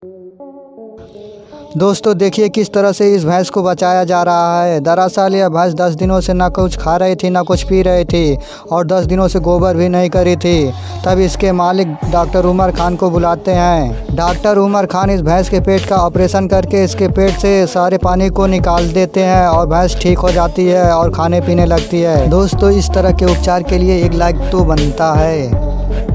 दोस्तों देखिए किस तरह से इस भैंस को बचाया जा रहा है। दरअसल यह भैंस 10 दिनों से ना कुछ खा रही थी ना कुछ पी रही थी और 10 दिनों से गोबर भी नहीं करी थी। तब इसके मालिक डॉक्टर उमर खान को बुलाते हैं। डॉक्टर उमर खान इस भैंस के पेट का ऑपरेशन करके इसके पेट से सारे पानी को निकाल देते हैं और भैंस ठीक हो जाती है और खाने पीने लगती है। दोस्तों इस तरह के उपचार के लिए एक लाइक तो बनता है।